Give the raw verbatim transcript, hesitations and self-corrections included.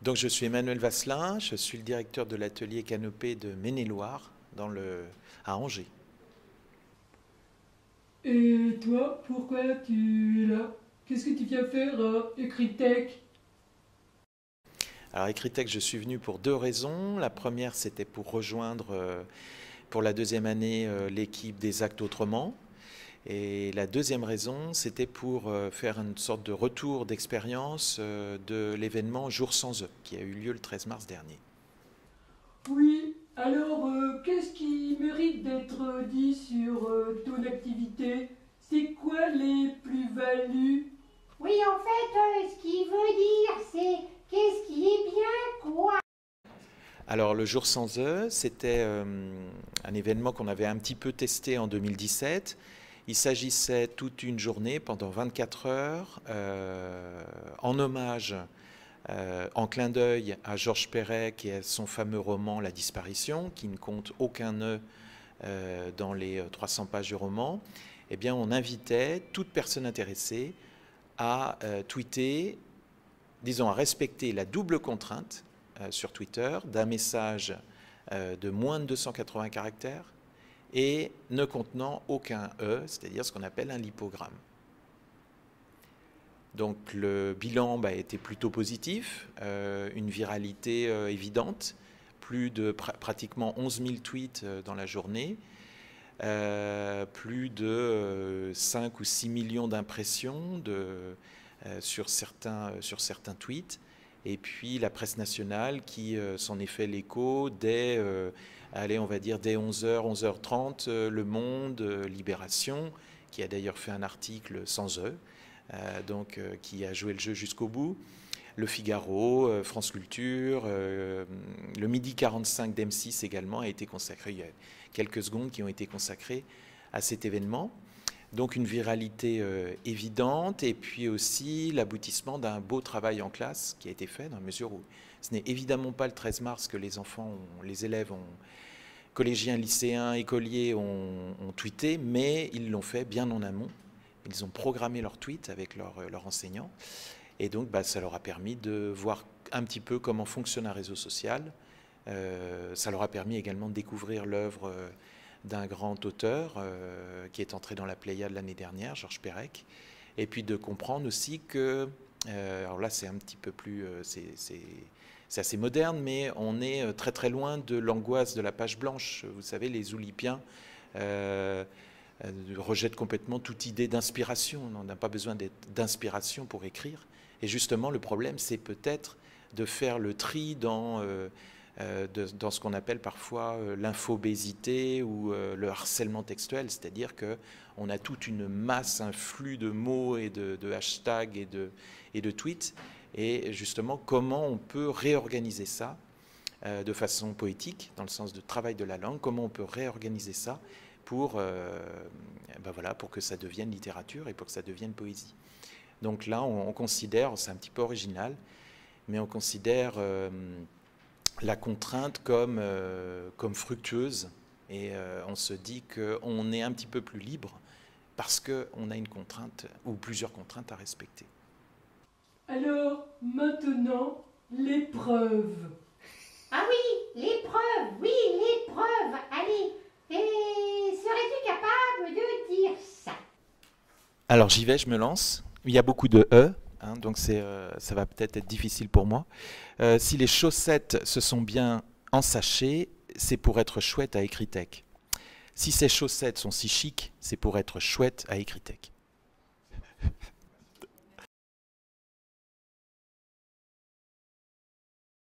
Donc je suis Emmanuel Vasselin, je suis le directeur de l'atelier Canopée de Maine-et-Loire, dans le, à Angers. Et toi, pourquoi tu es là? Qu'est-ce que tu viens faire à Ecritech? Alors Ecritech, je suis venu pour deux raisons. La première, c'était pour rejoindre euh, pour la deuxième année euh, l'équipe des Actes Autrement. Et la deuxième raison, c'était pour euh, faire une sorte de retour d'expérience euh, de l'événement Jour sans œufs, qui a eu lieu le treize mars dernier. Oui, alors euh, qu'est-ce qui mérite d'être dit sur euh, ton activité? C'est quoi les plus-values? Oui, en fait, euh, ce qu'il veut dire, c'est qu'est-ce qui est bien, quoi. Alors le Jour sans œufs, c'était euh, un événement qu'on avait un petit peu testé en deux mille dix-sept. Il s'agissait toute une journée, pendant vingt-quatre heures, euh, en hommage, euh, en clin d'œil à Georges Perec et à son fameux roman La disparition, qui ne compte aucun œuf euh, dans les trois cents pages du roman. Eh bien, on invitait toute personne intéressée à euh, tweeter, disons à respecter la double contrainte euh, sur Twitter d'un message euh, de moins de deux cent quatre-vingts caractères et ne contenant aucun E, c'est-à-dire ce qu'on appelle un lipogramme. Donc le bilan bah, était plutôt positif, euh, une viralité euh, évidente, plus de pr pratiquement onze mille tweets euh, dans la journée, euh, plus de euh, cinq ou six millions d'impressions de, euh, sur, certains, euh, sur certains tweets, et puis la presse nationale qui euh, s'en est fait l'écho dès, euh, allez, on va dire dès onze heures, onze heures trente, euh, Le Monde, euh, Libération, qui a d'ailleurs fait un article sans eux, euh, donc euh, qui a joué le jeu jusqu'au bout, Le Figaro, euh, France Culture, euh, le Midi quarante-cinq d'M six également a été consacré, il y a quelques secondes qui ont été consacrées à cet événement. Donc une viralité euh, évidente et puis aussi l'aboutissement d'un beau travail en classe qui a été fait dans la mesure où ce n'est évidemment pas le treize mars que les enfants, ont, les élèves, ont, collégiens, lycéens, écoliers ont, ont tweeté, mais ils l'ont fait bien en amont. Ils ont programmé leurs tweets avec leurs leur enseignants et donc bah, ça leur a permis de voir un petit peu comment fonctionne un réseau social. Euh, ça leur a permis également de découvrir l'œuvre euh, d'un grand auteur euh, qui est entré dans la Pléiade l'année dernière, Georges Perec, et puis de comprendre aussi que, euh, alors là c'est un petit peu plus, euh, c'est assez moderne, mais on est très très loin de l'angoisse de la page blanche. Vous savez, les oulipiens euh, rejettent complètement toute idée d'inspiration. On n'a pas besoin d'inspiration pour écrire. Et justement, le problème, c'est peut-être de faire le tri dans... Euh, Euh, de, dans ce qu'on appelle parfois euh, l'infobésité ou euh, le harcèlement textuel, c'est-à-dire qu'on a toute une masse, un flux de mots et de, de hashtags et de, et de tweets, et justement comment on peut réorganiser ça euh, de façon poétique, dans le sens de travail de la langue, comment on peut réorganiser ça pour, euh, ben voilà, pour que ça devienne littérature et pour que ça devienne poésie. Donc là, on, on considère, c'est un petit peu original, mais on considère... Euh, la contrainte comme, euh, comme fructueuse et euh, on se dit qu'on est un petit peu plus libre parce qu'on a une contrainte ou plusieurs contraintes à respecter. Alors, maintenant, l'épreuve. Ah oui, l'épreuve, oui, l'épreuve. Allez, et serais-tu capable de dire ça? Alors j'y vais, je me lance. Il y a beaucoup de E. Hein, donc euh, ça va peut-être être difficile pour moi. Euh, si les chaussettes se sont bien ensachées, c'est pour être chouette à Ecritech. Si ces chaussettes sont si chic, c'est pour être chouette à Ecritech.